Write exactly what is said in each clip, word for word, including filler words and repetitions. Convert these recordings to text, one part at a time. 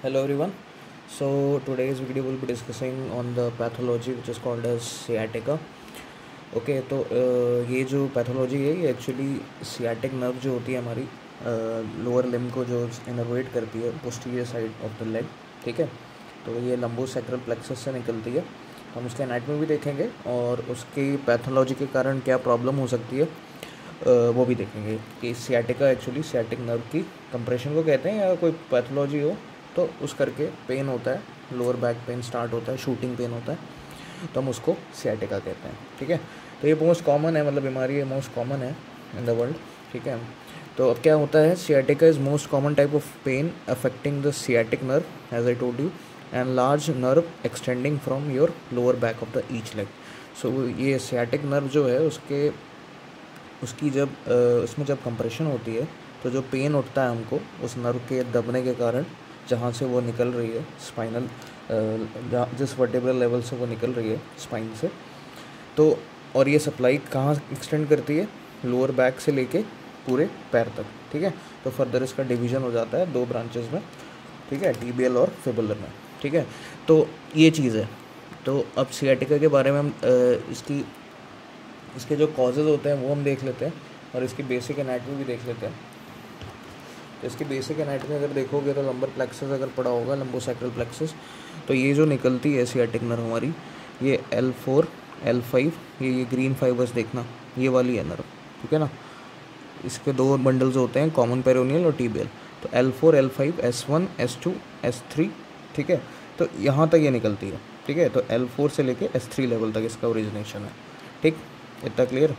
Hello everyone. So today's video will be discussing on the pathology which is called as sciatica. Okay तो अ, ये जो pathology है ये एक्चुअली सियाटिक नर्व जो होती है हमारी लोअर लिम्ब को जो इनर्वेट करती है posterior side of the leg, ठीक है। तो ये लंबोसैक्रल प्लेक्सस से निकलती है। हम उसके एनाटमी भी देखेंगे और उसकी पैथोलॉजी के कारण क्या प्रॉब्लम हो सकती है अ, वो भी देखेंगे कि सियाटिका एक्चुअली सियाटिक नर्व की कंप्रेशन को कहते हैं या कोई पैथोलॉजी हो तो उस करके पेन होता है, लोअर बैक पेन स्टार्ट होता है, शूटिंग पेन होता है तो हम उसको सियाटिका कहते हैं, ठीक है। तो ये मोस्ट कॉमन है, मतलब बीमारी है मोस्ट कॉमन है इन द वर्ल्ड, ठीक है। तो अब क्या होता है, sciatica is most common type of pain affecting the sciatic nerve as I told you and large nerve extending from your lower back of the each leg. सो ये सियाटिक नर्व जो है उसके उसकी जब उसमें जब कंप्रेशन होती है तो जो पेन उठता है हमको उस नर्व के दबने के कारण, जहाँ से वो निकल रही है स्पाइनल, जिस वर्टेब्रल लेवल से वो निकल रही है स्पाइन से, तो और ये सप्लाई कहाँ एक्सटेंड करती है, लोअर बैक से लेके पूरे पैर तक, ठीक है। तो फर्दर इसका डिवीज़न हो जाता है दो ब्रांचेस में, ठीक है, टीबियल और फिबुलर में, ठीक है। तो ये चीज़ है। तो अब सियाटिका के बारे में हम इसकी इसके जो कॉजेज़ होते हैं वो हम देख लेते हैं और इसकी बेसिक एनाटमी भी देख लेते हैं। तो इसकी बेसिक एनाटमी अगर देखोगे तो लंबर प्लेक्सस अगर पड़ा होगा, लंबोसैक्रल प्लेक्सस, तो ये जो निकलती है सियाटिक नर्व हमारी, ये एल फोर एल फाइव, ये ये ग्रीन फाइबर्स देखना, ये वाली है नर्व, ठीक है ना। इसके दो बंडल्स होते हैं, कॉमन पेरोनियल और टीबियल। तो L four L five S one S two S three, ठीक है। तो यहाँ तक ये निकलती है, ठीक है। तो एल फोर से लेके एस थ्री लेवल तक इसका ओरिजिनेशन है, ठीक, इतना क्लियर।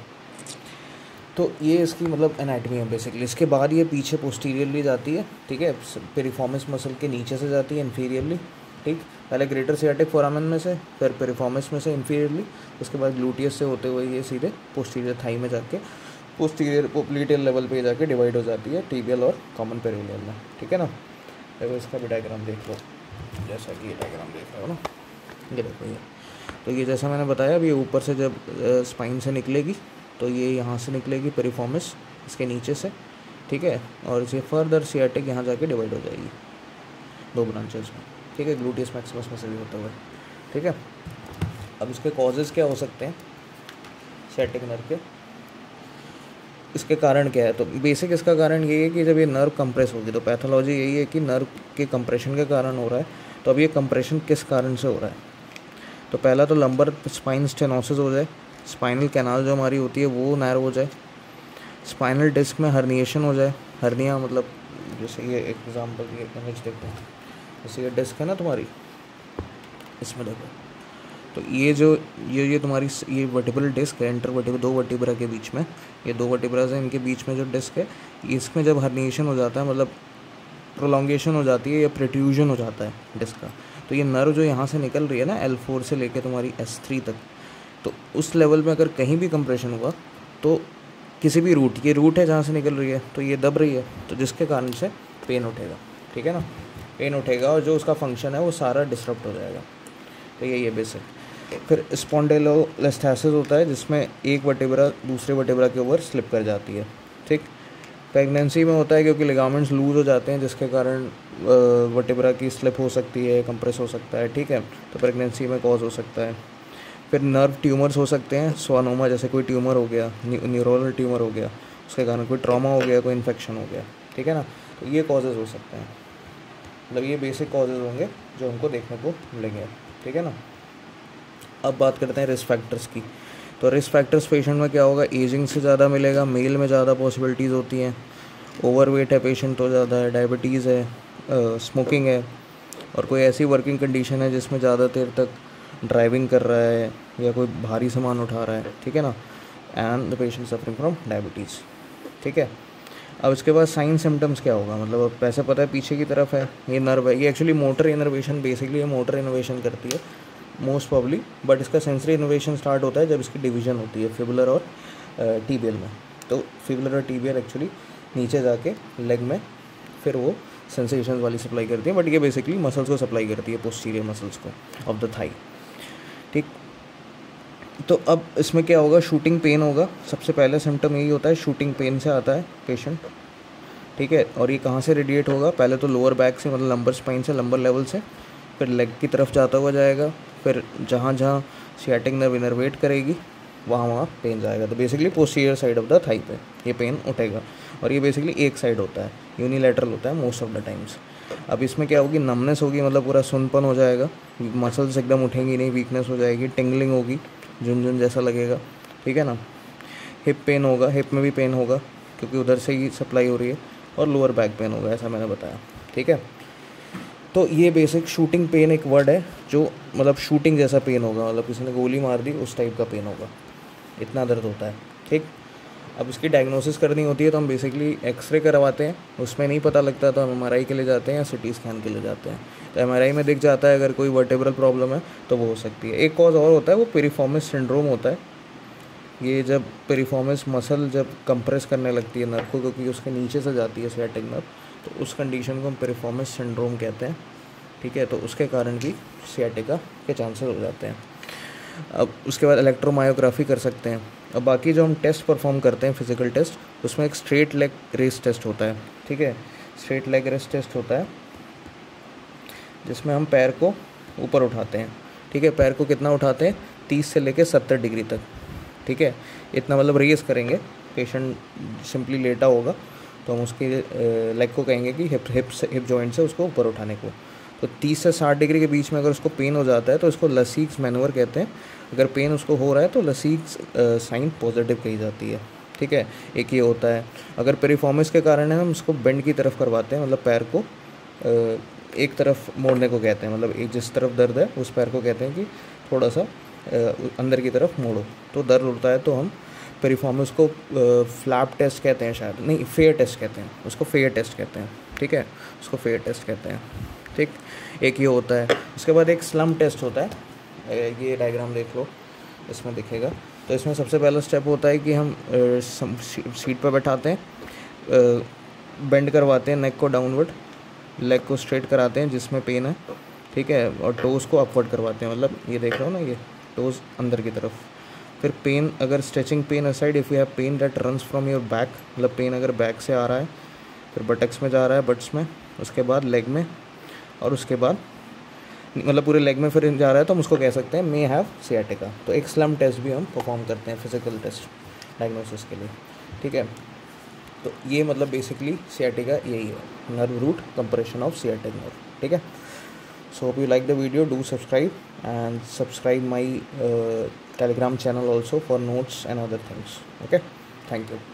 तो ये इसकी मतलब एनाटमी है बेसिकली। इसके बाद ये पीछे पोस्टीरियरली जाती है, ठीक है, पेरिफॉर्मिस मसल के नीचे से जाती है इंफीरियरली, ठीक। पहले ग्रेटर सियाटिक फोरामेन में से, फिर पेरिफॉर्मिस में से इंफीरियरली, उसके बाद ग्लूटियस से होते हुए ये सीधे पोस्टीरियर थाई में जाके पोस्टीरियर पोप्लीटियल लेवल पे जाके डिवाइड हो जाती है टीबियल और कॉमन पेरोनियल में, ठीक है ना। देखो इसका भी डायग्राम देख लो, जैसा कि ये डायग्राम देख रहे हो ना, ये देखो ये। तो ये जैसा मैंने बताया, अब ये ऊपर से जब स्पाइन से निकलेगी तो ये यहाँ से निकलेगी पेरिफॉर्मिस इसके नीचे से, ठीक है, और इसे फर्दर सियाटिक यहाँ जाके डिवाइड हो जाएगी दो ब्रांचेस में, ठीक है, ग्लूटियस मैक्सिमस में से भी होता हुआ, ठीक है। अब इसके कॉजेज़ क्या हो सकते हैं सियाटिक नर्व के, इसके कारण क्या है। तो बेसिक इसका कारण ये है कि जब ये नर्व कंप्रेस होगी, तो पैथोलॉजी यही है कि नर्व के कंप्रेशन के कारण हो रहा है। तो अब ये कंप्रेशन किस कारण से हो रहा है, तो पहला तो लंबर स्पाइन स्टेनोसिस हो जाए, स्पाइनल कैनाल जो हमारी होती है वो नैरो हो जाए, स्पाइनल डिस्क में हर्निएशन हो जाए। हर्निया मतलब जैसे ये एग्जांपल, ये इमेज देखो, जैसे ये डिस्क है ना तुम्हारी, इसमें देखो, तो ये जो ये ये तुम्हारी ये वर्टिब्रल डिस्क है, इंटर वर्टिब्रल दो वर्टिब्रा के बीच में, ये दो वर्टिब्रास हैं, इनके बीच में जो डिस्क है, इसमें जब हर्निएशन हो जाता है, मतलब प्रोलॉन्गेशन हो जाती है या प्रोट्रूजन हो जाता है डिस्क का, तो ये नर्व जो यहाँ से निकल रही है ना एल फोर से लेके तुम्हारी एस थ्री तक, तो उस लेवल में अगर कहीं भी कंप्रेशन हुआ तो किसी भी रूट, ये रूट है जहाँ से निकल रही है, तो ये दब रही है, तो जिसके कारण से पेन उठेगा, ठीक है ना, पेन उठेगा और जो उसका फंक्शन है वो सारा डिसरप्ट हो जाएगा। तो यही है बेसिक। फिर स्पॉन्डिलोलिस्थेसिस होता है जिसमें एक वर्टेब्रा दूसरे वर्टेब्रा के ऊपर स्लिप कर जाती है, ठीक। प्रेगनेंसी में होता है क्योंकि लिगामेंट्स लूज हो जाते हैं जिसके कारण वर्टेब्रा की स्लिप हो सकती है, कंप्रेस हो सकता है, ठीक है। तो प्रेगनेंसी में कॉज हो सकता है। फिर नर्व ट्यूमर्स हो सकते हैं, स्वानोमा जैसे कोई ट्यूमर हो गया, न्यूरोनल ट्यूमर हो गया, उसके कारण कोई ट्रॉमा हो गया, कोई इन्फेक्शन हो गया, ठीक है ना। तो ये कॉजेज़ हो सकते हैं, मतलब ये बेसिक कॉजेज़ होंगे जो हमको देखने को मिलेंगे, ठीक है ना। अब बात करते हैं रिस्क फैक्टर्स की। तो रिस्क फैक्टर्स पेशेंट में क्या होगा, एजिंग से ज़्यादा मिलेगा, मेल में ज़्यादा पॉसिबिलिटीज़ होती हैं, ओवरवेट है पेशेंट तो ज़्यादा है, डायबिटीज़ है, स्मोकिंग है, और कोई ऐसी वर्किंग कंडीशन है जिसमें ज़्यादा देर तक ड्राइविंग कर रहा है या कोई भारी सामान उठा रहा है, ठीक है ना, and the patient suffering from diabetes, ठीक है। अब इसके बाद साइन सिम्टम्स क्या होगा, मतलब अब पैसे पता है पीछे की तरफ है ये नर्व है, ये एक्चुअली मोटर इनर्वेशन, बेसिकली ये मोटर इनर्वेशन करती है मोस्ट प्रॉब्ली, बट इसका सेंसरी इनर्वेशन स्टार्ट होता है जब इसकी डिवीज़न होती है फिबुलर और टीबियल में। तो फिबुलर और टीबियल एक्चुअली नीचे जाके लेग में फिर वो सेंसेशंस वाली सप्लाई करती है, बट ये बेसिकली मसल्स को सप्लाई करती है, पोस्टीरियर मसल्स को ऑफ द थाई, ठीक। तो अब इसमें क्या होगा, शूटिंग पेन होगा, सबसे पहला सिम्टम यही होता है, शूटिंग पेन से आता है पेशेंट, ठीक है। और ये कहाँ से रेडिएट होगा, पहले तो लोअर बैक से, मतलब लंबर स्पाइन से, लंबर लेवल से, फिर लेग की तरफ जाता हुआ जाएगा, फिर जहाँ जहाँ सियाटिक नर्व इनर्वेट करेगी वहाँ वहाँ पेन जाएगा। तो basically posterior side of the thigh पे ये पेन उठेगा, और ये बेसिकली एक साइड होता है, यूनिलैटरल होता है मोस्ट ऑफ द टाइम्स। अब इसमें क्या होगी, नमनेस होगी, मतलब पूरा सुनपन हो जाएगा, मसल्स एकदम उठेंगी नहीं, वीकनेस हो जाएगी, टिंगलिंग होगी, झुनझुन जैसा लगेगा, ठीक है ना। हिप पेन होगा, हिप में भी पेन होगा क्योंकि उधर से ही सप्लाई हो रही है, और लोअर बैक पेन होगा, ऐसा मैंने बताया, ठीक है। तो ये बेसिक शूटिंग पेन एक वर्ड है जो मतलब शूटिंग जैसा पेन होगा, मतलब किसी ने गोली मार दी उस टाइप का पेन होगा, इतना दर्द होता है, ठीक। अब इसकी डायग्नोसिस करनी होती है तो हम बेसिकली एक्सरे करवाते हैं, उसमें नहीं पता लगता तो हम एम आर आई के लिए जाते हैं या सी टी स्कैन के लिए जाते हैं। तो एम आर आई में दिख जाता है अगर कोई वर्टेब्रल प्रॉब्लम है तो वो हो सकती है। एक कॉज और होता है, वो पेरिफॉर्मिस सिंड्रोम होता है। ये जब पेरिफॉर्मिस मसल जब कंप्रेस करने लगती है नर्व को, क्योंकि उसके नीचे से जाती है सियाटिक नर्व, तो उस कंडीशन को हम पेरिफॉर्मिस सिंड्रोम कहते हैं, ठीक है। तो उसके कारण भी सियाटिका के चांसेस हो जाते हैं। अब उसके बाद इलेक्ट्रोमायोग्राफी कर सकते हैं। अब बाकी जो हम टेस्ट परफॉर्म करते हैं फिजिकल टेस्ट, उसमें एक स्ट्रेट लेग रेस टेस्ट होता है, ठीक है। स्ट्रेट लेग रेस टेस्ट होता है जिसमें हम पैर को ऊपर उठाते हैं, ठीक है। पैर को कितना उठाते हैं, तीस से लेकर सत्तर डिग्री तक, ठीक है। इतना मतलब रेस करेंगे, पेशेंट सिंपली लेटा होगा तो हम उसके लेग को कहेंगे कि हिप हिप से हिप जॉइंट से उसको ऊपर उठाने को। तो तीस से साठ डिग्री के बीच में अगर उसको पेन हो जाता है तो इसको लसीक्स मैनूवर कहते हैं। अगर पेन उसको हो रहा है तो लसीक्स साइन पॉजिटिव कही जाती है, ठीक है। एक ये होता है। अगर पेरिफॉर्मिस के कारण है हम उसको बेंड की तरफ करवाते हैं, मतलब पैर को आ, एक तरफ मोड़ने को कहते हैं, मतलब एक जिस तरफ दर्द है उस पैर को कहते हैं कि थोड़ा सा अंदर की तरफ मोड़ो, तो दर्द उठता है। तो हम पेरिफॉर्मिस को फ्लैप टेस्ट कहते हैं, शायद नहीं फेयर टेस्ट कहते हैं उसको, फेयर टेस्ट कहते हैं, ठीक है। उसको फेयर टेस्ट कहते हैं, ठीक। एक ये होता है। उसके बाद एक स्लम टेस्ट होता है, ये डायग्राम देख लो, इसमें दिखेगा। तो इसमें सबसे पहला स्टेप होता है कि हम सीट पर बैठाते हैं, बेंड करवाते हैं नेक को डाउनवर्ड, लेग को स्ट्रेट कराते हैं जिसमें पेन है, ठीक है, और टोज़ को अपवर्ड करवाते हैं, मतलब ये देख रहे हो ना, ये टोज़ अंदर की तरफ। फिर पेन, अगर stretching pain aside, if you have pain that runs from your back, मतलब पेन अगर बैक से आ रहा है, फिर बटक्स में जा रहा है, बट्स में, उसके बाद लेग में, और उसके बाद मतलब पूरे लेग में फिर जा रहा है, तो हम उसको कह सकते हैं मे हैव सियाटिका। तो एक स्लम टेस्ट भी हम परफॉर्म करते हैं फिजिकल टेस्ट डायग्नोसिस के लिए, ठीक है। तो ये मतलब बेसिकली सियाटिका यही है, nerve root compression of sciatic nerve, ठीक है। So hope you like the video, do subscribe and subscribe my telegram channel also for notes and other things, okay. Thank you.